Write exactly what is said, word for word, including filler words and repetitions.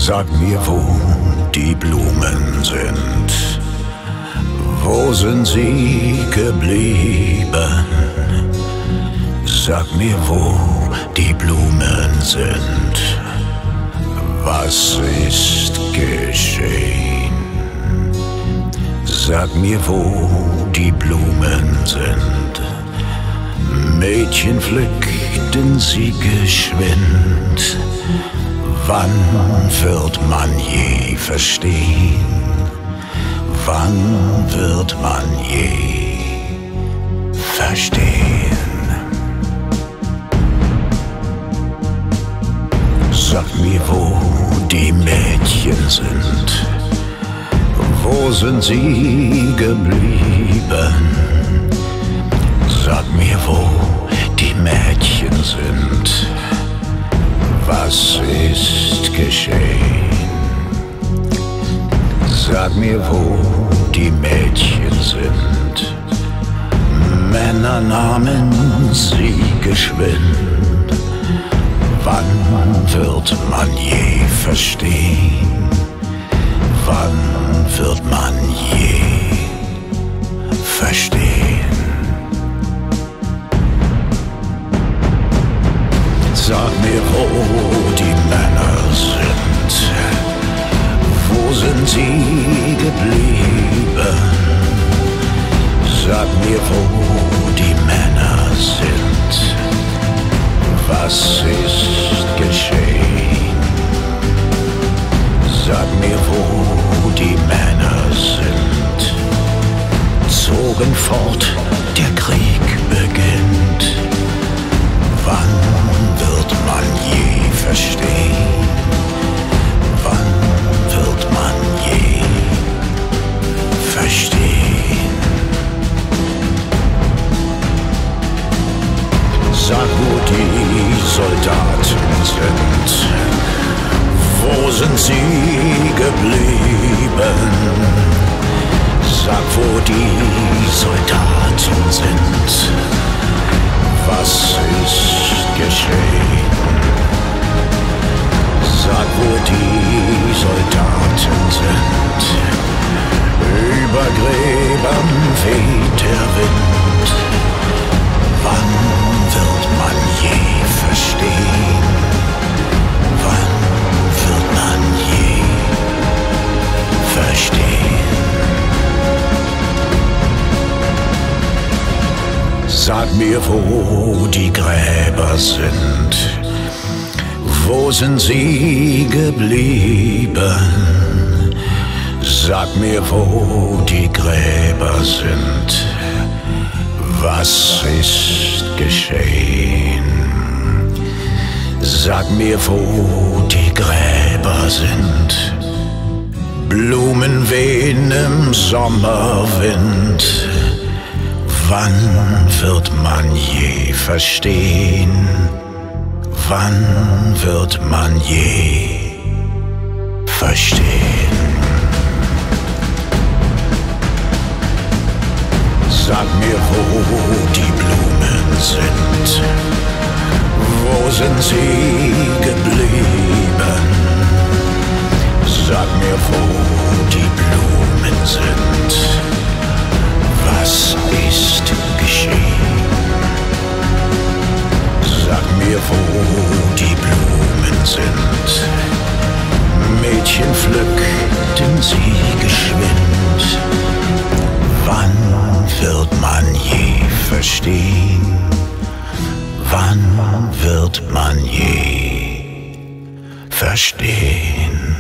Sag mir, wo die Blumen sind. Wo sind sie geblieben? Sag mir, wo die Blumen sind. Was ist geschehen? Sag mir, wo die Blumen sind. Mädchen pflückten sie geschwind. Wann wird man je verstehen? Wann wird man je verstehen? Sag mir, wo die Mädchen sind. Wo sind sie geblieben? Sag mir, wo die Mädchen sind. Was ist geschehen? Sag mir, wo die Mädchen sind. Männer nahmen sie geschwind. Wann wird man je verstehen? Wann wird man je verstehen? Sag mir, wo die Männer sind. Wo sind sie geblieben? Sag mir, wo die Männer sind. Was ist geschehen? Sag mir, wo die Männer sind. Zogen fort, der Krieg beginnt. Wann wird man je verstehen? Wann wird man je verstehen? Sag, wo die Soldaten sind. Wo sind sie geblieben? Sag, wo die Soldaten sind. Was ist geschehen? Sag, wo die Soldaten sind. Über Gräbern weht der Wind. Wann wird man je verstehen? Wann wird man je verstehen? Sag mir, wo die Gräber sind. Wo sind sie geblieben? Sag mir, wo die Gräber sind. Was ist geschehen? Sag mir, wo die Gräber sind. Blumen wehen im Sommerwind. Wann wird man je verstehen? Wann wird man je verstehen? Sag mir, wo die Blumen sind. Wo sind sie geblieben? Sag mir, wo die Blumen sind. Was ist geschehen? Sag mir, wo die Blumen sind. Mädchen pflückten sie geschwind. Wann wird man je verstehen? Wann wird man je verstehen?